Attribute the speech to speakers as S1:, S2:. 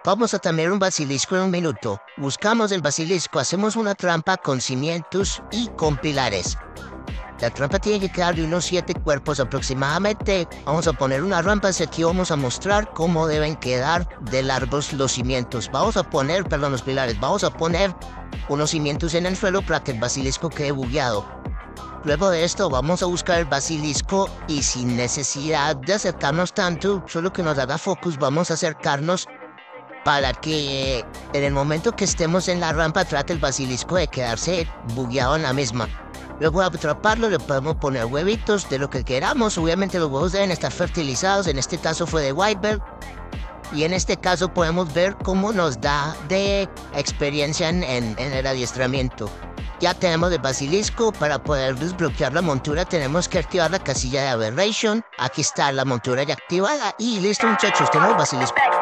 S1: Vamos a tener un basilisco en un minuto. Buscamos el basilisco, hacemos una trampa con cimientos y con pilares. La trampa tiene que quedar de unos 7 cuerpos aproximadamente. Vamos a poner una rampa hacia aquí, vamos a mostrar cómo deben quedar de largos los cimientos. Los pilares. Vamos a poner unos cimientos en el suelo para que el basilisco quede bugueado. Luego de esto vamos a buscar el basilisco y sin necesidad de acercarnos tanto, solo que nos haga focus, vamos a acercarnos para que en el momento que estemos en la rampa trate el basilisco de quedarse bugueado en la misma. Luego de atraparlo le podemos poner huevitos de lo que queramos. Obviamente los huevos deben estar fertilizados, en este caso fue de Whitebird. Y en este caso podemos ver cómo nos da de experiencia en el adiestramiento. Ya tenemos el basilisco. Para poder desbloquear la montura tenemos que activar la casilla de Aberration. Aquí está la montura ya activada y listo, muchachos, tenemos el basilisco.